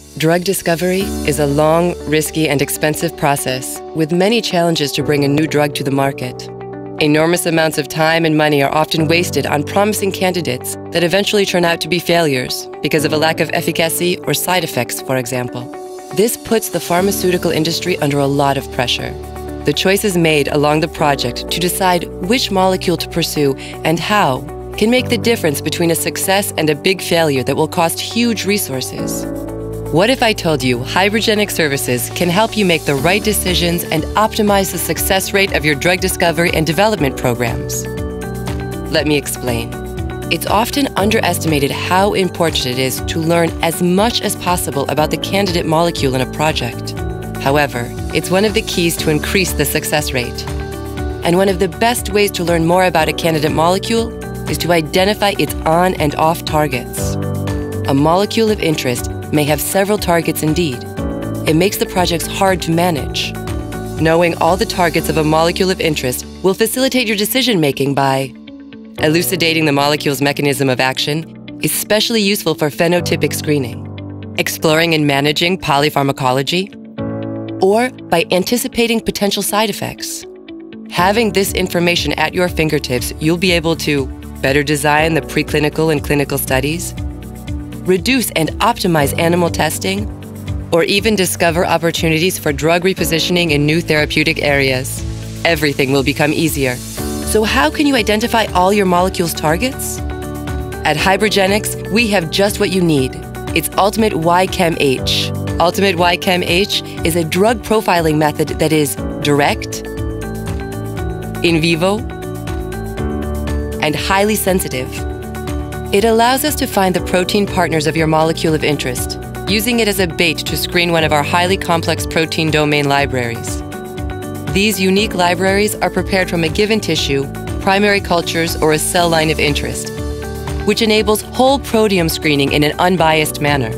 Drug discovery is a long, risky, and expensive process with many challenges to bring a new drug to the market. Enormous amounts of time and money are often wasted on promising candidates that eventually turn out to be failures because of a lack of efficacy or side effects, for example. This puts the pharmaceutical industry under a lot of pressure. The choices made along the project to decide which molecule to pursue and how can make the difference between a success and a big failure that will cost huge resources. What if I told you Hybrigenics Services can help you make the right decisions and optimize the success rate of your drug discovery and development programs? Let me explain. It's often underestimated how important it is to learn as much as possible about the candidate molecule in a project. However, it's one of the keys to increase the success rate. And one of the best ways to learn more about a candidate molecule is to identify its on and off targets. A molecule of interest may have several targets indeed. It makes the projects hard to manage. Knowing all the targets of a molecule of interest will facilitate your decision-making by elucidating the molecule's mechanism of action, especially useful for phenotypic screening, exploring and managing polypharmacology, or by anticipating potential side effects. Having this information at your fingertips, you'll be able to better design the preclinical and clinical studies, reduce and optimize animal testing, or even discover opportunities for drug repositioning in new therapeutic areas. Everything will become easier. So how can you identify all your molecule's targets? At Hybrigenics, we have just what you need. It's Ultimate YChemH. Ultimate YChemH is a drug profiling method that is direct, in vivo, and highly sensitive. It allows us to find the protein partners of your molecule of interest, using it as a bait to screen one of our highly complex protein domain libraries. These unique libraries are prepared from a given tissue, primary cultures, or a cell line of interest, which enables whole proteome screening in an unbiased manner.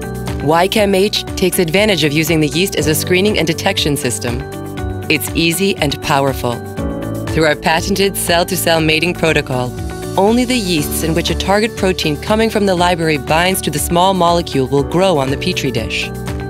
YChemH takes advantage of using the yeast as a screening and detection system. It's easy and powerful. Through our patented cell-to-cell mating protocol, only the yeasts in which a target protein coming from the library binds to the small molecule will grow on the Petri dish.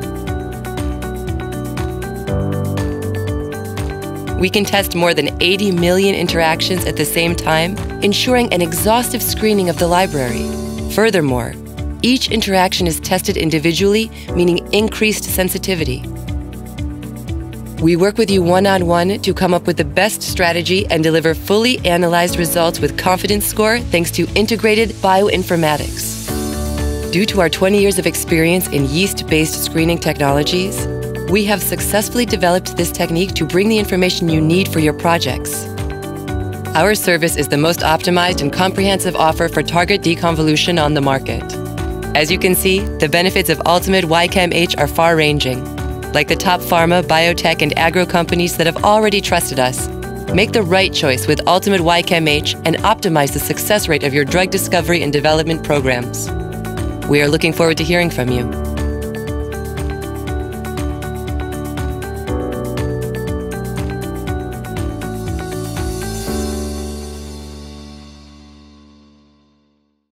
We can test more than 80 million interactions at the same time, ensuring an exhaustive screening of the library. Furthermore, each interaction is tested individually, meaning increased sensitivity. We work with you one-on-one to come up with the best strategy and deliver fully analyzed results with confidence score thanks to integrated bioinformatics. Due to our 20 years of experience in yeast-based screening technologies, we have successfully developed this technique to bring the information you need for your projects. Our service is the most optimized and comprehensive offer for target deconvolution on the market. As you can see, the benefits of Ultimate YChemH are far-ranging. Like the top pharma, biotech, and agro companies that have already trusted us, make the right choice with Ultimate YChemH and optimize the success rate of your drug discovery and development programs. We are looking forward to hearing from you.